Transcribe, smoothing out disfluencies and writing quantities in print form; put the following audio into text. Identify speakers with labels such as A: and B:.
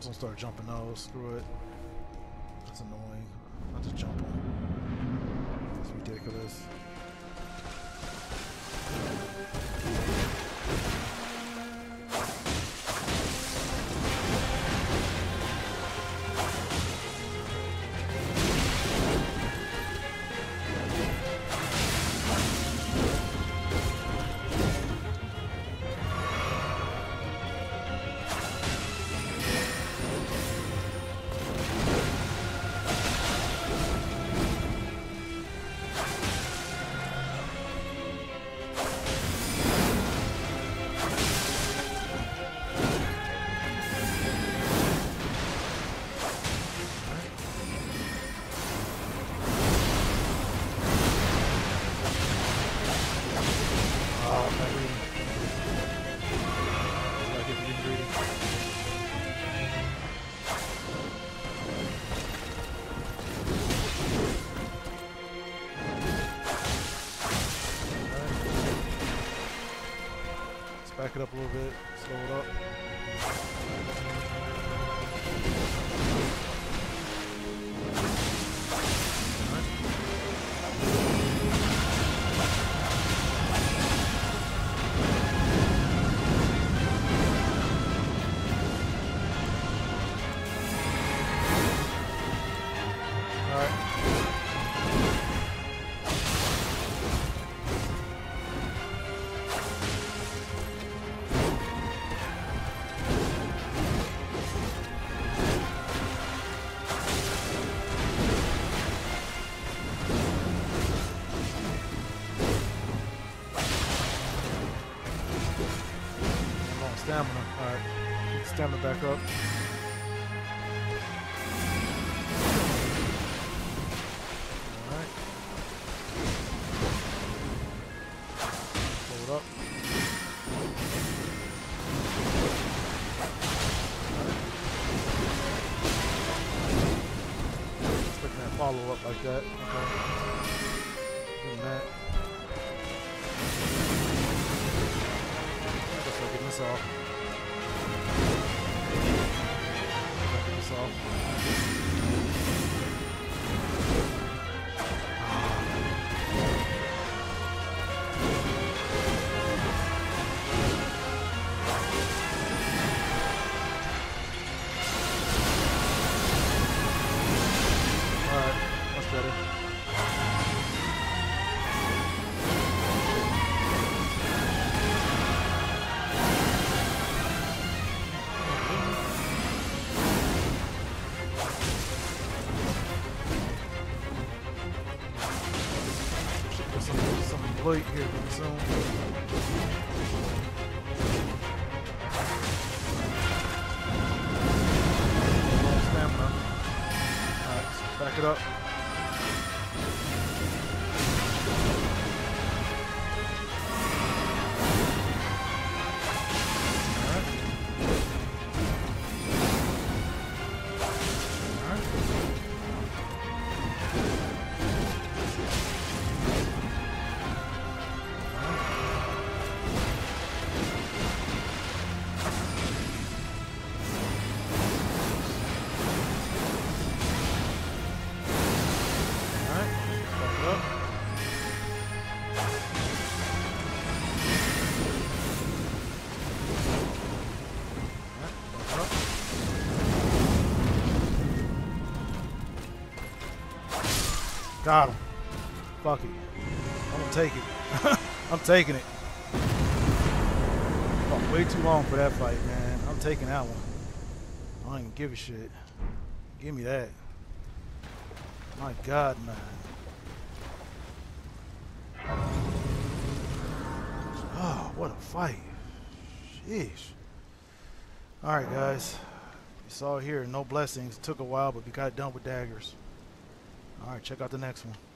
A: just gonna start jumping those. Screw it. That's annoying. I'll just jump them. It's ridiculous. Back it up a little bit, slow it up. Stamina. Alright. Stamina back up. Alright. Pull it up. Expecting that follow up like that. Okay. Doing that. I guess I'll get this off. Alright, much better. Some blight here pretty soon. Stamina. Alright, back it up. Got him. Fuck it. I'm gonna take it. I'm taking it. Oh, way too long for that fight, man. I'm taking that one. I don't even give a shit. Give me that. My God, man. Oh, what a fight. Sheesh. Alright, guys. You saw here, no blessings. Took a while, but we got it done with daggers. Alright, check out the next one.